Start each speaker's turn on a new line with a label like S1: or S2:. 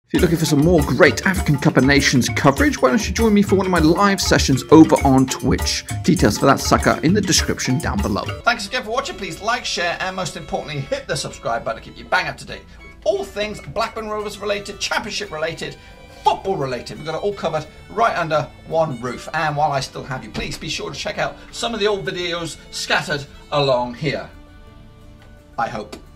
S1: If you're looking for some more great African Cup of Nations coverage, why don't you join me for one of my live sessions over on Twitch. Details for that sucker in the description down below. Thanks again for watching. Please like, share, and most importantly, hit the subscribe button to keep you bang up to date with all things Blackburn Rovers related, Championship related, football related. We've got it all covered right under one roof. And while I still have you, please be sure to check out some of the old videos scattered along here. I hope.